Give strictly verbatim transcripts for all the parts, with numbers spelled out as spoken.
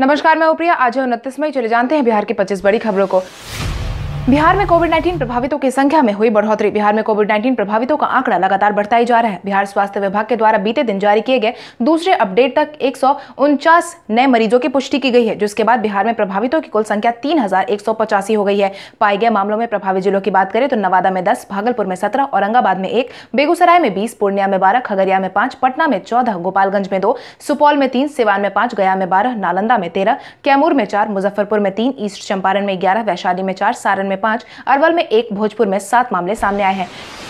नमस्कार, मैं प्रिया। आज है उनतीस मई। चले जानते हैं बिहार की पच्चीस बड़ी खबरों को। बिहार में कोविड उन्नीस प्रभावितों की संख्या में हुई बढ़ोतरी। बिहार में कोविड उन्नीस प्रभावितों का आंकड़ा लगातार बढ़ता ही जा रहा है। बिहार स्वास्थ्य विभाग के द्वारा बीते दिन जारी किए गए दूसरे अपडेट तक एक सौ उनचास नए मरीजों की पुष्टि की गई है, जिसके बाद बिहार में प्रभावितों की कुल संख्या तीन हजार एक सौ पचासी हो गई है। पाए गए मामलों में प्रभावित जिलों की बात करें तो नवादा में दस, भागलपुर में सत्रह, औरंगाबाद में एक, बेगूसराय में बीस, पूर्णिया में बारह, खगड़िया में पांच, पटना में चौदह, गोपालगंज में दो, सुपौल में तीन, सिवान में पांच, गया में बारह, नालंदा में तेरह, कैमूर में चार, मुजफ्फरपुर में तीन, ईस्ट चंपारण में ग्यारह, वैशाली में चार, सारण में पांच, अरवल में एक, भोजपुर में सात मामले सामने आए हैं।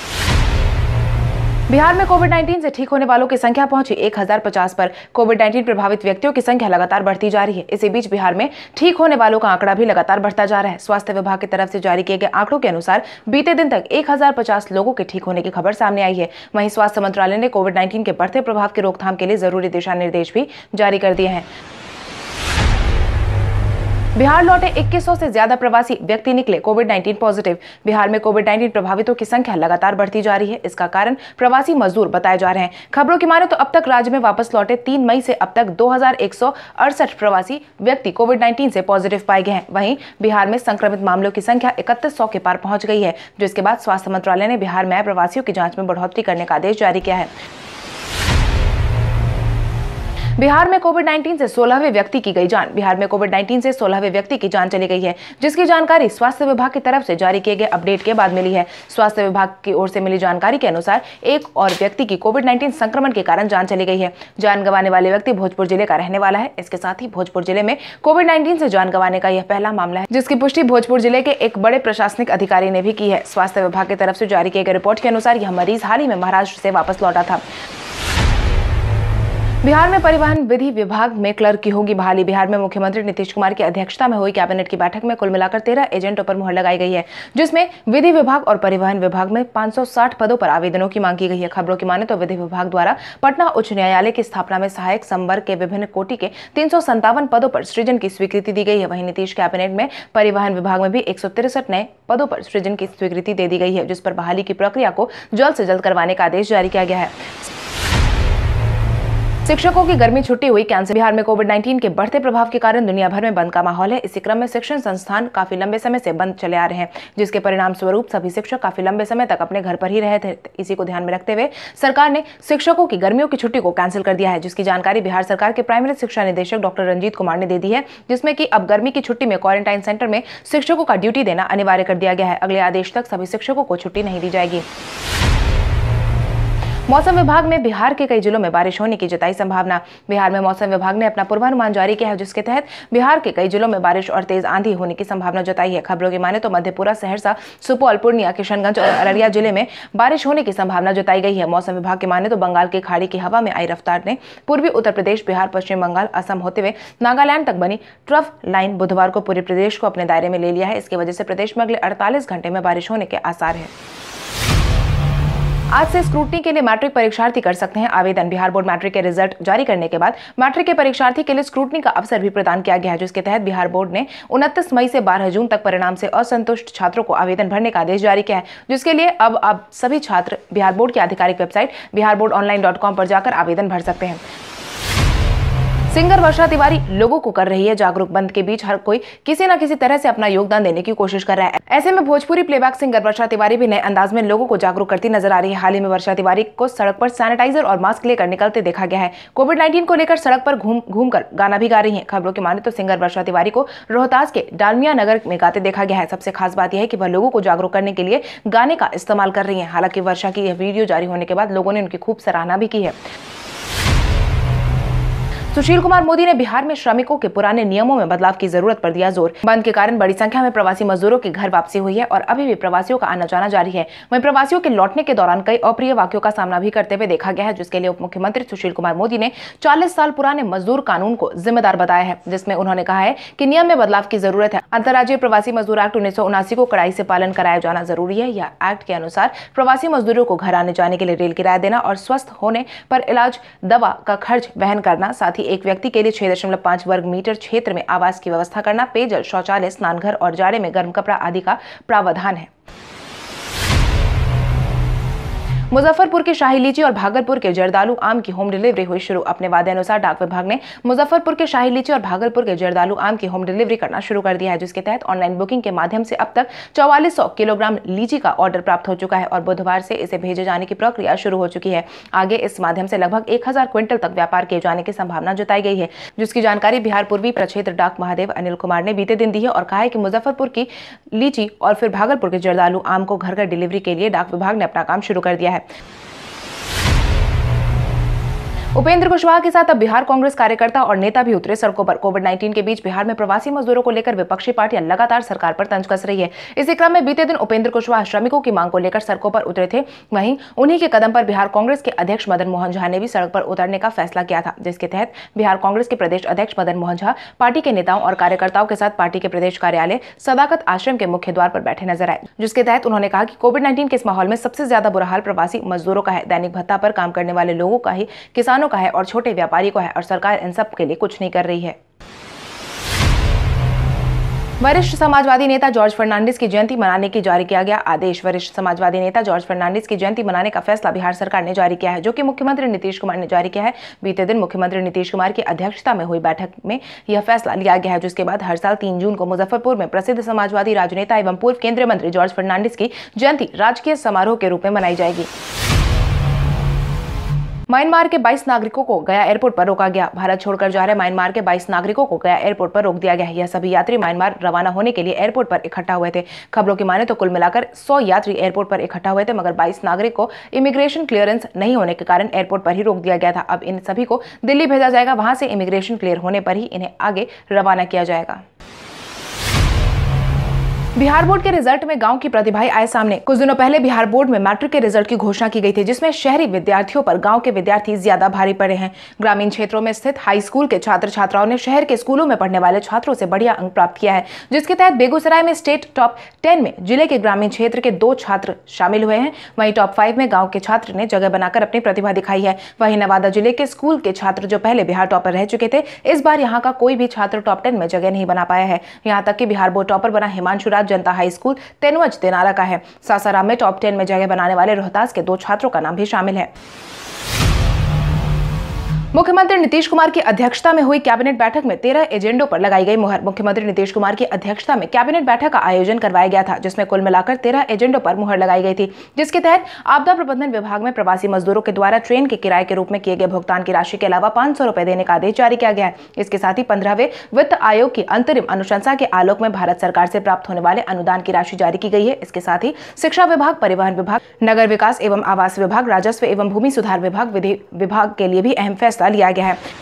बिहार में कोविड उन्नीस से ठीक होने वालों की संख्या पहुंची एक हजार पचास पर। कोविड उन्नीस प्रभावित व्यक्तियों की संख्या लगातार बढ़ती जा रही है। इसी बीच बिहार में ठीक होने वालों का आंकड़ा भी लगातार बढ़ता जा रहा है। स्वास्थ्य विभाग की तरफ से जारी किए गए आंकड़ों के अनुसार बीते दिन तक एक हजार पचास लोगों के ठीक होने की खबर सामने आई है। वहीं स्वास्थ्य मंत्रालय ने कोविड उन्नीस के बढ़ते प्रभाव की रोकथाम के लिए जरूरी दिशा निर्देश भी जारी कर दिए हैं। बिहार लौटे इक्कीस सौ से ज्यादा प्रवासी व्यक्ति निकले कोविड उन्नीस पॉजिटिव। बिहार में कोविड उन्नीस प्रभावितों की संख्या लगातार बढ़ती जा रही है। इसका कारण प्रवासी मजदूर बताए जा रहे हैं। खबरों की माने तो अब तक राज्य में वापस लौटे तीन मई से अब तक दो हजार एक सौ अड़सठ प्रवासी व्यक्ति कोविड उन्नीस से पॉजिटिव पाए गए हैं। वहीं बिहार में संक्रमित मामलों की संख्या इकतीस सौ के पार पहुंच गई है, जिसके बाद स्वास्थ्य मंत्रालय ने बिहार में प्रवासियों की जांच में बढ़ोतरी करने का आदेश जारी किया है। बिहार में कोविड उन्नीस से सोलहवें व्यक्ति की गई जान। बिहार में कोविड उन्नीस से सोलहवें व्यक्ति की जान चली गई है, जिसकी जानकारी स्वास्थ्य विभाग की तरफ से जारी किए गए अपडेट के बाद मिली है। स्वास्थ्य विभाग की ओर से मिली जानकारी के अनुसार एक और व्यक्ति की कोविड उन्नीस संक्रमण के कारण जान चली गई है। जान गंवाने वाले व्यक्ति भोजपुर जिले का रहने वाला है। इसके साथ ही भोजपुर जिले में कोविड उन्नीस से जान गंवाने का यह पहला मामला है, जिसकी पुष्टि भोजपुर जिले के एक बड़े प्रशासनिक अधिकारी ने भी की है। स्वास्थ्य विभाग की तरफ से जारी किए गए रिपोर्ट के अनुसार यह मरीज हाल ही में महाराष्ट्र से वापस लौटा था। बिहार में परिवहन विधि विभाग में क्लर्क की होगी बहाली। बिहार में मुख्यमंत्री नीतीश कुमार की अध्यक्षता में हुई कैबिनेट की बैठक में कुल मिलाकर तेरह एजेंटों पर मुहर लगाई गई है, जिसमें विधि विभाग और परिवहन विभाग में पाँच सौ साठ पदों पर आवेदनों की मांग की गई है। खबरों की माने तो विधि विभाग द्वारा पटना उच्च न्यायालय की स्थापना में सहायक संवर्ग के विभिन्न कोटि के तीन सौ संतावन पदों पर सृजन की स्वीकृति दी गई है। वहीं नीतीश कैबिनेट में परिवहन विभाग में भी एक सौ तिरसठ नए पदों पर सृजन की स्वीकृति दे दी गई है, जिस पर बहाली की प्रक्रिया को जल्द से जल्द करवाने का आदेश जारी किया गया है। शिक्षकों की गर्मी छुट्टी हुई कैंसिल। बिहार में कोविड उन्नीस के बढ़ते प्रभाव के कारण दुनिया भर में बंद का माहौल है। इसी क्रम में शिक्षण संस्थान काफी लंबे समय से बंद चले आ रहे हैं, जिसके परिणाम स्वरूप सभी शिक्षक काफी लंबे समय तक अपने घर पर ही रहे थे। इसी को ध्यान में रखते हुए सरकार ने शिक्षकों की गर्मियों की छुट्टी को कैंसिल कर दिया है, जिसकी जानकारी बिहार सरकार के प्राइमरी शिक्षा निदेशक डॉक्टर रंजीत कुमार ने दे दी है, जिसमें कि अब गर्मी की छुट्टी में क्वारंटाइन सेंटर में शिक्षकों का ड्यूटी देना अनिवार्य कर दिया गया है। अगले आदेश तक सभी शिक्षकों को छुट्टी नहीं दी जाएगी। मौसम विभाग ने बिहार के कई जिलों में बारिश होने की जताई संभावना। बिहार में मौसम विभाग ने अपना पूर्वानुमान जारी किया है, जिसके तहत बिहार के कई जिलों में बारिश और तेज आंधी होने की संभावना जताई है। खबरों की माने तो मधेपुरा, सहरसा, सुपौल, पूर्णिया, किशनगंज और अररिया जिले में बारिश होने की संभावना जताई गई है। मौसम विभाग की माने तो बंगाल की खाड़ी की हवा में आई रफ्तार ने पूर्वी उत्तर प्रदेश, बिहार, पश्चिम बंगाल, असम होते हुए नागालैंड तक बनी ट्रफ लाइन बुधवार को पूरे प्रदेश को अपने दायरे में ले लिया है। इसकी वजह से प्रदेश में अगले अड़तालीस घंटे में बारिश होने के आसार है। आज से स्क्रूटनी के लिए मैट्रिक परीक्षार्थी कर सकते हैं आवेदन। बिहार बोर्ड मैट्रिक के रिजल्ट जारी करने के बाद मैट्रिक के परीक्षार्थी के लिए स्क्रूटनी का अवसर भी प्रदान किया गया है, जिसके तहत बिहार बोर्ड ने उनतीस मई से बारह जून तक परिणाम से असंतुष्ट छात्रों को आवेदन भरने का आदेश जारी किया है, जिसके लिए अब अब सभी छात्र बिहार बोर्ड की आधिकारिक website Bihar board online dot com पर जाकर आवेदन भर सकते हैं। सिंगर वर्षा तिवारी लोगों को कर रही है जागरूक। बंद के बीच हर कोई किसी न किसी तरह से अपना योगदान देने की कोशिश कर रहा है। ऐसे में भोजपुरी प्लेबैक सिंगर वर्षा तिवारी भी नए अंदाज में लोगों को जागरूक करती नजर आ रही है। हाल ही में वर्षा तिवारी को सड़क पर सैनिटाइजर और मास्क लेकर निकलते देखा गया है। कोविड उन्नीस को लेकर सड़क पर घूम घूम कर गाना भी गा रही है। खबरों की माने तो सिंगर वर्षा तिवारी को रोहतास के डालमिया नगर में गाते देखा गया है। सबसे खास बात यह है कि वह लोगों को जागरूक करने के लिए गाने का इस्तेमाल कर रही है। हालांकि वर्षा की यह वीडियो जारी होने के बाद लोगों ने उनकी खूब सराहना भी की है। सुशील कुमार मोदी ने बिहार में श्रमिकों के पुराने नियमों में बदलाव की जरूरत पर दिया जोर। बंद के कारण बड़ी संख्या में प्रवासी मजदूरों की घर वापसी हुई है और अभी भी प्रवासियों का आना जाना जारी है। वहीं प्रवासियों के लौटने के दौरान कई अप्रिय वाक्यों का सामना भी करते हुए देखा गया है, जिसके लिए उप मुख्यमंत्री सुशील कुमार मोदी ने चालीस साल पुराने मजदूर कानून को जिम्मेदार बताया है, जिसमें उन्होंने कहा है कि नियम में बदलाव की जरूरत है। अंतर्राज्यीय प्रवासी मजदूर एक्ट उन्नीस सौ उनासी को कड़ाई से पालन कराया जाना जरूरी है। यह एक्ट के अनुसार प्रवासी मजदूरों को घर आने जाने के लिए रेल किराया देना और स्वस्थ होने पर इलाज दवा का खर्च वहन करना, साथ ही एक व्यक्ति के लिए छह दशमलव पांच वर्ग मीटर क्षेत्र में आवास की व्यवस्था करना, पेयजल, शौचालय, स्नानघर और जाड़े में गर्म कपड़ा आदि का प्रावधान है। मुजफ्फरपुर की शाही लीची और भागलपुर के जर्दालू आम की होम डिलीवरी हुई शुरू। अपने वादे अनुसार डाक विभाग ने मुजफ्फरपुर के शाही लीची और भागलपुर के जर्दालू आम की होम डिलीवरी करना शुरू कर दिया है, जिसके तहत ऑनलाइन बुकिंग के माध्यम से अब तक चौवालीस सौ किलोग्राम लीची का ऑर्डर प्राप्त हो चुका है और बुधवार से इसे भेजे जाने की प्रक्रिया शुरू हो चुकी है। आगे इस माध्यम से लगभग एक हजार क्विंटल तक व्यापार किए जाने की संभावना जताई गई है, जिसकी जानकारी बिहार पूर्वी प्रक्षेत्र डाक महादेव अनिल कुमार ने बीते दिन दी है और कहा है कि मुजफ्फरपुर की लीची और फिर भागलपुर के जर्दालू आम को घर घर डिलीवरी के लिए डाक विभाग ने अपना काम शुरू कर दिया है। उपेंद्र कुशवाहा के साथ अब बिहार कांग्रेस कार्यकर्ता और नेता भी उतरे सड़कों पर। कोविड उन्नीस के बीच बिहार में प्रवासी मजदूरों को लेकर विपक्षी पार्टियां लगातार सरकार पर तंज कस रही है। इसी क्रम में बीते दिन उपेंद्र कुशवाहा श्रमिकों की मांग को लेकर सड़कों पर उतरे थे। वहीं उन्हीं के कदम पर बिहार कांग्रेस के अध्यक्ष मदन मोहन झा ने भी सड़क पर उतरने का फैसला किया था, जिसके तहत बिहार कांग्रेस के प्रदेश अध्यक्ष मदन मोहन झा पार्टी के नेताओं और कार्यकर्ताओं के साथ पार्टी के प्रदेश कार्यालय सदाकत आश्रम के मुख्य द्वार पर बैठे नजर आए, जिसके तहत उन्होंने कहा कि कोविड उन्नीस के इस माहौल में सबसे ज्यादा बुरा हाल प्रवासी मजदूरों का है। दैनिक भत्ता पर काम करने वाले लोगों का ही, किसानों का है और छोटे व्यापारी को है और सरकार इन सब के लिए कुछ नहीं कर रही है। वरिष्ठ समाजवादी नेता जॉर्ज फर्नांडिस की जयंती मनाने की जारी किया गया आदेश। वरिष्ठ समाजवादी नेता जॉर्ज फर्नांडिस की जयंती मनाने का फैसला बिहार सरकार ने जारी किया है, जो कि मुख्यमंत्री नीतीश कुमार ने जारी किया है। बीते दिन मुख्यमंत्री नीतीश कुमार की अध्यक्षता में हुई बैठक में यह फैसला लिया गया है, जिसके बाद हर साल तीन जून को मुजफ्फरपुर में प्रसिद्ध समाजवादी राजनेता एवं पूर्व केंद्रीय मंत्री जॉर्ज फर्नांडिस की जयंती राजकीय समारोह के रूप में मनाई जाएगी। म्यांमार के बाईस नागरिकों को गया एयरपोर्ट पर रोका गया। भारत छोड़कर जा रहे म्यांमार के बाईस नागरिकों को गया एयरपोर्ट पर रोक दिया गया है। यह सभी यात्री म्यांमार रवाना होने के लिए एयरपोर्ट पर इकट्ठा हुए थे। खबरों की माने तो कुल मिलाकर सौ यात्री एयरपोर्ट पर इकट्ठा हुए थे, मगर बाईस नागरिक को इमिग्रेशन क्लियरेंस नहीं होने के कारण एयरपोर्ट पर ही रोक दिया गया था। अब इन सभी को दिल्ली भेजा जाएगा, वहां से इमिग्रेशन क्लियर होने पर ही इन्हें आगे रवाना किया जाएगा। बिहार बोर्ड के रिजल्ट में गांव की प्रतिभाएं आए सामने। कुछ दिनों पहले बिहार बोर्ड में मैट्रिक के रिजल्ट की घोषणा की गई थी, जिसमें शहरी विद्यार्थियों पर गांव के विद्यार्थी ज्यादा भारी पड़े हैं। ग्रामीण क्षेत्रों में स्थित हाई स्कूल के छात्र छात्राओं ने शहर के स्कूलों में पढ़ने वाले छात्रों से बढ़िया अंक प्राप्त किया है, जिसके तहत बेगूसराय में स्टेट टॉप टेन में जिले के ग्रामीण क्षेत्र के दो छात्र शामिल हुए हैं। वहीं टॉप फाइव में गाँव के छात्र ने जगह बनाकर अपनी प्रतिभा दिखाई है। वहीं नवादा जिले के स्कूल के छात्र जो पहले बिहार टॉपर रह चुके थे, इस बार यहाँ का कोई भी छात्र टॉप टेन में जगह नहीं बना पाया है। यहाँ तक कि बिहार बोर्ड टॉपर बना हिमांशु राज जनता हाई स्कूल तेनवज तेनाला का है। सासाराम में टॉप टेन में जगह बनाने वाले रोहतास के दो छात्रों का नाम भी शामिल है। मुख्यमंत्री नीतीश कुमार की अध्यक्षता में हुई कैबिनेट बैठक में तेरह एजेंडों पर लगाई गई मुहर। मुख्यमंत्री नीतीश कुमार की अध्यक्षता में कैबिनेट बैठक का आयोजन करवाया गया था, जिसमें कुल मिलाकर तेरह एजेंडों पर मुहर लगाई गई थी, जिसके तहत आपदा प्रबंधन विभाग में प्रवासी मजदूरों के द्वारा ट्रेन के किराए के रूप में किए गए भुगतान की राशि के अलावा पांच सौ रुपए देने का आदेश जारी किया गया है। इसके साथ ही पंद्रहवें वित्त आयोग की अंतरिम अनुशंसा के आलोक में भारत सरकार से प्राप्त होने वाले अनुदान की राशि जारी की गई है। इसके साथ ही शिक्षा विभाग, परिवहन विभाग, नगर विकास एवं आवास विभाग, राजस्व एवं भूमि सुधार विभाग, विधि विभाग के लिए भी अहम फैसला लिया गया है।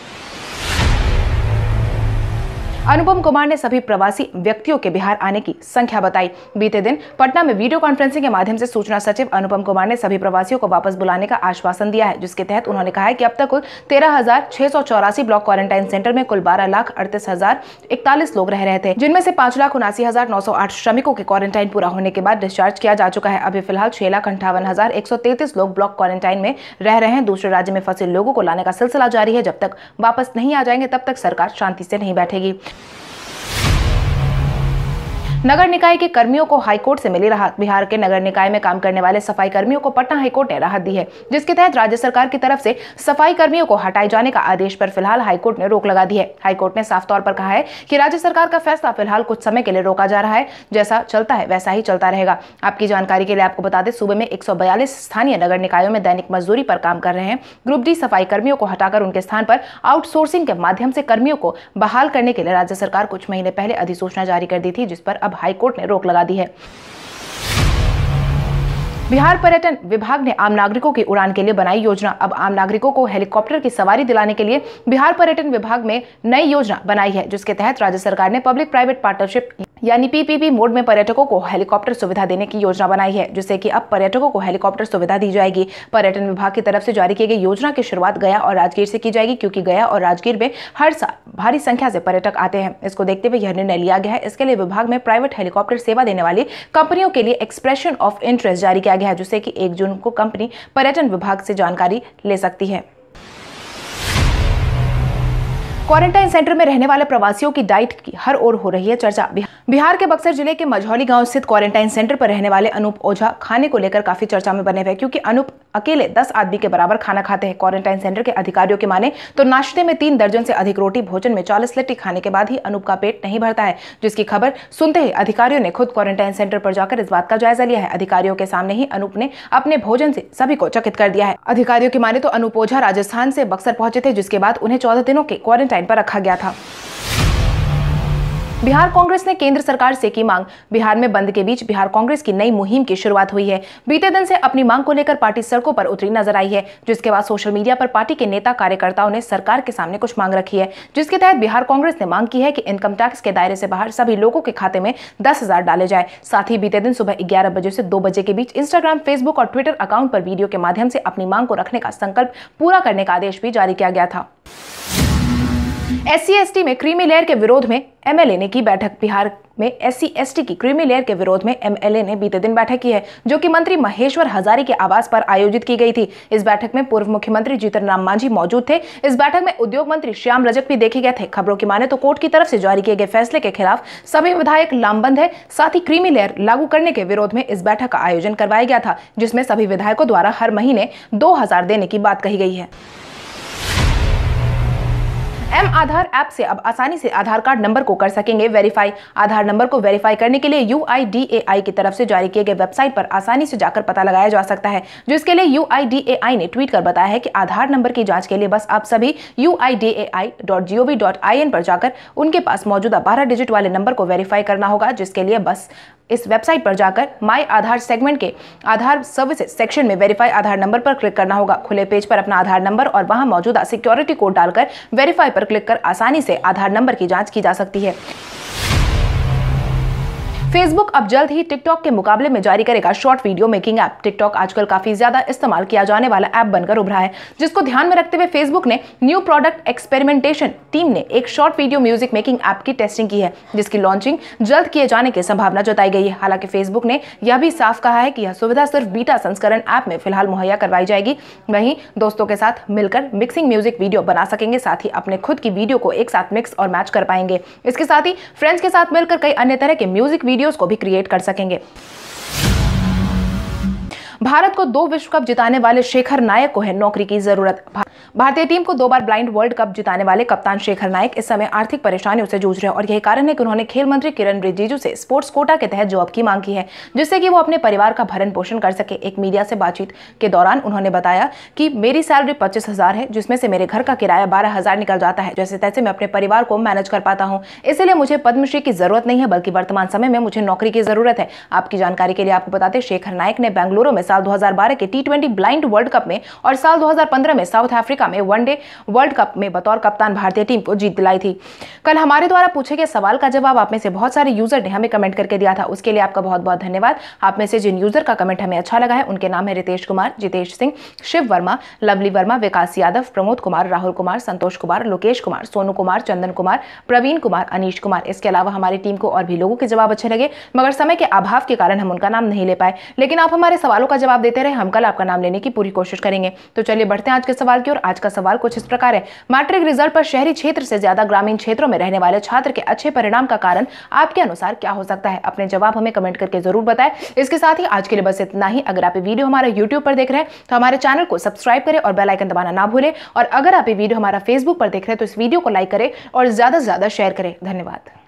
अनुपम कुमार ने सभी प्रवासी व्यक्तियों के बिहार आने की संख्या बताई। बीते दिन पटना में वीडियो कॉन्फ्रेंसिंग के माध्यम से सूचना सचिव अनुपम कुमार ने सभी प्रवासियों को वापस बुलाने का आश्वासन दिया है, जिसके तहत उन्होंने कहा है कि अब तक कुल तेरह हजार छह सौ चौरासी ब्लॉक क्वारंटाइन सेंटर में कुल बारह लाख अड़तीस हजार इकतालीस लोग रह रहे थे, जिनमें से पांच लाख उनासी हजार नौ सौ आठ श्रमिकों के क्वारंटाइन पूरा होने के बाद डिस्चार्ज किया जा चुका है। अभी फिलहाल छह लाख अंठावन हजार एक सौ तैंतीस लोग ब्लॉक क्वारंटाइन में रह रहे हैं। दूसरे राज्य में फंसे लोगों को लाने का सिलसिला जारी है। जब तक वापस नहीं आ जाएंगे तब तक सरकार शांति से नहीं बैठेगी। नगर निकाय के कर्मियों को हाईकोर्ट से मिली राहत। बिहार के नगर निकाय में काम करने वाले सफाई कर्मियों को पटना हाईकोर्ट ने राहत दी है, जिसके तहत राज्य सरकार की तरफ से सफाई कर्मियों को हटाए जाने का आदेश पर फिलहाल हाईकोर्ट ने रोक लगा दी है। हाईकोर्ट ने साफ तौर पर कहा है कि राज्य सरकार का फैसला फिलहाल कुछ समय के लिए रोका जा रहा है। जैसा चलता है वैसा ही चलता रहेगा। आपकी जानकारी के लिए आपको बता दें, सूबे में एक सौ बयालीस स्थानीय नगर निकायों में दैनिक मजदूरी पर काम कर रहे हैं। ग्रुप डी सफाई कर्मियों को हटाकर उनके स्थान पर आउटसोर्सिंग के माध्यम से कर्मियों को बहाल करने के लिए राज्य सरकार कुछ महीने पहले अधिसूचना जारी कर दी थी, जिस पर अब हाईकोर्ट ने रोक लगा दी है। बिहार पर्यटन विभाग ने आम नागरिकों की उड़ान के लिए बनाई योजना। अब आम नागरिकों को हेलीकॉप्टर की सवारी दिलाने के लिए बिहार पर्यटन विभाग में नई योजना बनाई है, जिसके तहत राज्य सरकार ने पब्लिक प्राइवेट पार्टनरशिप यानी पीपीपी मोड में पर्यटकों को हेलीकॉप्टर सुविधा देने की योजना बनाई है, जिससे कि अब पर्यटकों को हेलीकॉप्टर सुविधा दी जाएगी। पर्यटन विभाग की तरफ से जारी की गई योजना की शुरुआत गया और राजगीर से की जाएगी, क्योंकि गया और राजगीर में हर साल भारी संख्या से पर्यटक आते हैं। इसको देखते हुए यह निर्णय लिया गया है। इसके लिए विभाग में प्राइवेट हेलीकॉप्टर सेवा देने वाली कंपनियों के लिए एक्सप्रेशन ऑफ इंटरेस्ट जारी किया गया है, जिससे कि एक जून को कंपनी पर्यटन विभाग से जानकारी ले सकती है। क्वारंटाइन सेंटर में रहने वाले प्रवासियों की डाइट की हर ओर हो रही है चर्चा। बिहार के बक्सर जिले के मझौली गांव स्थित क्वारंटाइन सेंटर पर रहने वाले अनूप ओझा खाने को लेकर काफी चर्चा में बने हुए क्योंकि अनूप अकेले दस आदमी के बराबर खाना खाते हैं। क्वारंटाइन सेंटर के अधिकारियों की माने तो नाश्ते में तीन दर्जन से अधिक रोटी, भोजन में चालीस लिट्टी खाने के बाद ही अनूप का पेट नहीं भरता है, जिसकी खबर सुनते ही अधिकारियों ने खुद क्वारंटाइन सेंटर पर जाकर इस बात का जायजा लिया है। अधिकारियों के सामने ही अनूप ने अपने भोजन से सभी को चकित कर दिया है। अधिकारियों की माने तो अनूप ओझा राजस्थान से बक्सर पहुंचे थे, जिसके बाद उन्हें चौदह दिनों के क्वारंटाइन पर रखा गया था। बिहार कांग्रेस ने केंद्र सरकार से की मांग। बिहार में बंद के बीच बिहार कांग्रेस की नई मुहिम की शुरुआत हुई है। बीते दिन से अपनी मांग को लेकर पार्टी सड़कों पर उतरी नजर आई है, जिसके बाद सोशल मीडिया पर पार्टी के नेता कार्यकर्ताओं ने सरकार के सामने कुछ मांग रखी है, जिसके तहत बिहार कांग्रेस ने मांग की है कि इनकम टैक्स के दायरे से बाहर सभी लोगों के खाते में दस हजार डाले जाए। साथ ही बीते दिन सुबह ग्यारह बजे से दो बजे के बीच इंस्टाग्राम, फेसबुक और ट्विटर अकाउंट पर वीडियो के माध्यम से अपनी मांग को रखने का संकल्प पूरा करने का आदेश भी जारी किया गया था। एस सी एस टी में क्रीमी लेयर के विरोध में एम एल ए ने की बैठक। बिहार में एस सी एस टी की क्रीमी लेयर के विरोध में एम एल ए ने बीते दिन बैठक की है, जो कि मंत्री महेश्वर हजारी के आवास पर आयोजित की गई थी। इस बैठक में पूर्व मुख्यमंत्री जीतन राम मांझी मौजूद थे। इस बैठक में उद्योग मंत्री श्याम रजक भी देखे गए थे। खबरों की माने तो कोर्ट की तरफ से जारी किए गए फैसले के खिलाफ सभी विधायक लामबंद है। साथ ही क्रीमी लेयर लागू करने के विरोध में इस बैठक का आयोजन करवाया गया था, जिसमें सभी विधायकों द्वारा हर महीने दो हजार देने की बात कही गई है। एम आधार ऐप से अब आसानी से आधार कार्ड नंबर को कर सकेंगे वेरीफाई। आधार नंबर को वेरीफाई करने के लिए यू आई डी ए आई की तरफ से जारी किए गए वेबसाइट पर आसानी से जाकर पता लगाया जा सकता है, जिसके लिए यू आई डी ए आई ने ट्वीट कर बताया है कि आधार नंबर की जांच के लिए बस आप सभी U I D A I dot G O V dot I N पर जाकर उनके पास मौजूदा बारह डिजिट वाले नंबर को वेरीफाई करना होगा, जिसके लिए बस इस वेबसाइट पर जाकर माई आधार सेगमेंट के आधार सर्विसेज सेक्शन में वेरीफाई आधार नंबर पर क्लिक करना होगा। खुले पेज पर अपना आधार नंबर और वहां मौजूदा सिक्योरिटी कोड डालकर वेरीफाई पर क्लिक कर आसानी से आधार नंबर की जांच की जा सकती है। फेसबुक अब जल्द ही टिकटॉक के मुकाबले में जारी करेगा short video making app. TikTok आजकल काफी ज्यादा इस्तेमाल किया जाने वाला ऐप बनकर उभरा है, जिसको ध्यान में रखते हुए फेसबुक ने न्यू प्रोडक्ट एक्सपेरिमेंटेशन टीम ने एक short video music making app की टेस्टिंग की है, जिसकी लॉन्चिंग जल्द किए जाने की संभावना जताई गई है। हालांकि फेसबुक ने यह भी साफ कहा है कि यह सुविधा सिर्फ बीटा संस्करण ऐप में फिलहाल मुहैया करवाई जाएगी। वहीं दोस्तों के साथ मिलकर मिक्सिंग म्यूजिक वीडियो बना सकेंगे, साथ ही अपने खुद की वीडियो को एक साथ मिक्स और मैच कर पाएंगे। इसके साथ ही फ्रेंड्स के साथ मिलकर कई अन्य तरह के म्यूजिक वीडियोस को भी क्रिएट कर सकेंगे। भारत को दो विश्व कप जिताने वाले शेखर नायक को है नौकरी की जरूरत। भारतीय टीम को दो बार ब्लाइंड वर्ल्ड कप जिताने वाले कप्तान शेखर नायक इस समय आर्थिक परेशानियों से जूझ रहे हैं और यही कारण है कि उन्होंने खेल मंत्री किरण रिजिजू से स्पोर्ट्स कोटा के तहत जॉब की मांग की है, जिससे कि वो अपने परिवार का भरण पोषण कर सके। एक मीडिया से बातचीत के दौरान उन्होंने बताया कि मेरी सैलरी पच्चीस हजार है, जिसमें से मेरे घर का किराया बारह हजार निकल जाता है। जैसे तैसे मैं अपने परिवार को मैनेज कर पाता हूँ, इसलिए मुझे पद्मश्री की जरूरत नहीं है, बल्कि वर्तमान समय में मुझे नौकरी की जरूरत है। आपकी जानकारी के लिए आपको बताते शेखर नायक ने बेंगलुरु में साल दो हजार बारह के T twenty blind world cup में और साल दो हजार पंद्रह में साउथ अफ्रीका में वनडे वर्ल्ड कप में बतौर कप्तान भारतीय टीम को जीत दिलाई थी। कल हमारे द्वारा पूछे गए सवाल का जवाब आप में से बहुत सारे यूजर ने हमें कमेंट करके दिया था, उसके लिए आपका बहुत बहुत धन्यवाद। आप में से जिन यूजर का कमेंट हमें अच्छा लगा है उनके नाम है रितेश कुमार, जितेश सिंह, शिव वर्मा, लवली वर्मा, विकास यादव, प्रमोद कुमार, राहुल कुमार, संतोष कुमार, लोकेश कुमार, सोनू कुमार, चंदन कुमार, प्रवीण कुमार, अनीश कुमार। इसके अलावा हमारी टीम को और भी लोगों के जवाब अच्छे लगे, मगर समय के अभाव के कारण हम उनका नाम नहीं ले पाए, लेकिन आप हमारे सवालों का जवाब देते रहे। हम कल आपका नाम लेने की पूरी कोशिश करेंगे। तो चलिए बढ़ते हैं आज के सवाल की ओर। आज का सवाल कुछ इस प्रकार है, मैट्रिक रिजल्ट पर शहरी क्षेत्र से ज्यादा ग्रामीण क्षेत्रों में रहने वाले छात्र के अच्छे परिणाम का कारण आपके अनुसार क्या हो सकता है? अपने जवाब हमें कमेंट करके जरूर बताएं। इसके साथ ही आज के लिए बस इतना ही। अगर आप ये वीडियो हमारे यूट्यूब पर देख रहे हैं तो हमारे चैनल को सब्सक्राइब करें और बेल आइकन दबाना ना भूलें, और अगर आप ये वीडियो हमारा फेसबुक पर देख रहे हैं तो इस वीडियो को लाइक करें और ज्यादा से ज्यादा शेयर करें। धन्यवाद।